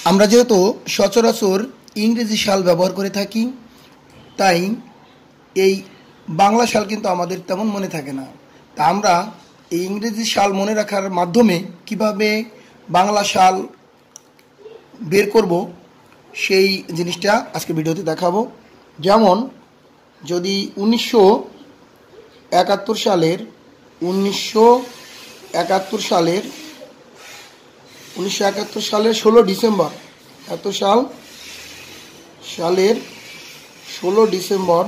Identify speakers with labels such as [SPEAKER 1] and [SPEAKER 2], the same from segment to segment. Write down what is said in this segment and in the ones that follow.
[SPEAKER 1] আমরা যেহেতু সচরাচর ইংরেজি সাল ব্যবহার করে থাকি, তাই এই বাংলা সাল কিন্তু আমাদের তেমন মনে থাকে না। তা আমরা এই ইংরেজি সাল মনে রাখার মাধ্যমে কিভাবে বাংলা সাল বের করব সেই জিনিসটা আজকে ভিডিওতে দেখাবো। যেমন যদি 1971 সালের 16 ডিসেম্বর, সালের 16 ডিসেম্বর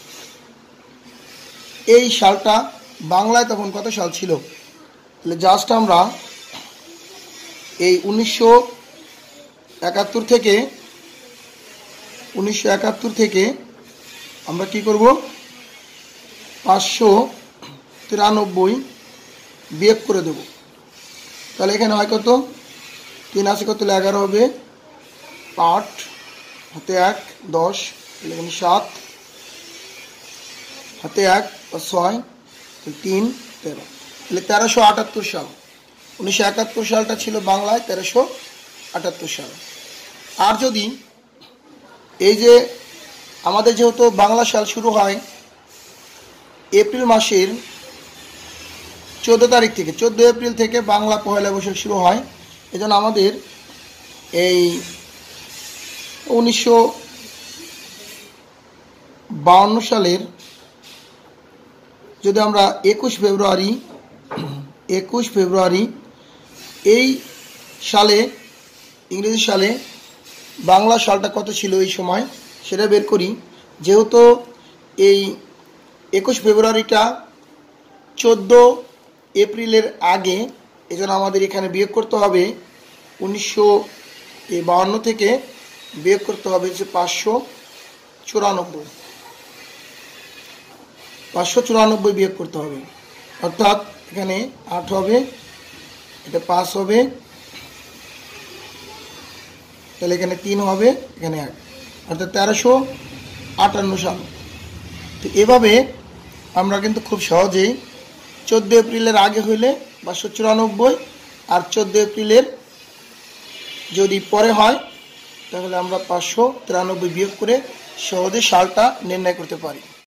[SPEAKER 1] এই সালটা বাংলায় তখন কত সাল ছিল, তাহলে জাস্ট আমরা এই 1971 থেকে আমরা কি করব, 593 বিয়োগ করে দেব। তাহলে এখানে হয় কত, 3 আছে কত, 11 হবে, 8 হাতে 1 10, এখানে 7 হাতে 1 6 3 13, তাহলে 1378 সাল। 1971 সালটা ছিল বাংলায় 1378 সাল। আর যদি এই যে আমাদের যেহেতু বাংলা সাল শুরু হয় এপ্রিল মাসের 14 তারিখ থেকে, 14 এপ্রিল থেকে বাংলা পয়লা বৈশাখ শুরু হয়, এজন্য আমাদের এই 1952 সালের যদি আমরা 21 ফেব্রুয়ারি এই সালে, ইংরেজি সালে বাংলা সালটা কত ছিল এই সময় সেটা বের করি। যেহেতু এই 21 ফেব্রুয়ারিটা 14 এপ্রিলের আগে, এজন্য আমাদের এখানে বিয়োগ করতে হবে 1952 থেকে বিয়োগ করতে হবে যে 594 বিয়োগ করতে হবে, অর্থাৎ এখানে 8 হবে, এটা 5 হবে, তাহলে এখানে 3 হবে, এখানে 1, অর্থাৎ 1358 সাল। তো এভাবে আমরা কিন্তু খুব সহজেই 14 এপ্রিলের আগে হইলে 594, আর 14 এপ্রিলের যদি পরে হয় তাহলে আমরা 593 বিয়োগ করে সহজে সালটা নির্ণয় করতে পারি।